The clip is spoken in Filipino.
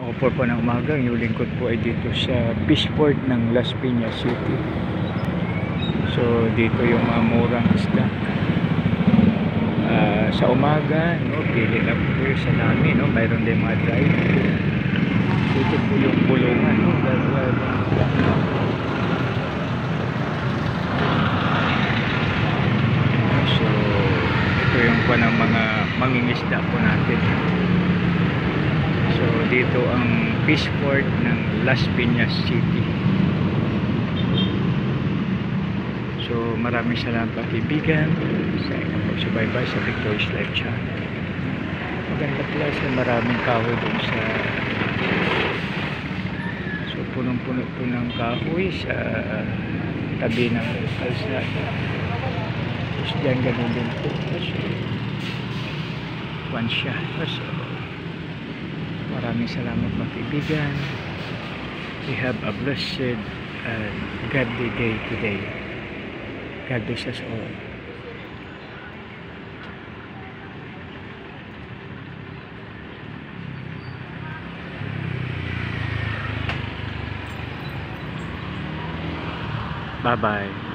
4 po ng umaga, yung lingkod po ay dito sa Fishport ng Las Piñas City. So dito yung mga murang isda. Sa umaga, no, pili lang po sa dami, no, mayroon din mga drive. Dito po yung bulungan, no, so ito yung po ng mga mangingisda po natin. So dito ang Fishport ng Las Piñas City. So maraming salamat kaibigan sa inyong pagsubaybay sa Victorious Life Channel. Maganda pala sa maraming kahoy doon sa, so punong-puno po ng kahoy sa tabi ng kalsada. Tapos dyan ganun din po. So one shot. So maraming salamat mga kaibigan. We have a blessed and godly day today. God bless us all. Bye-bye.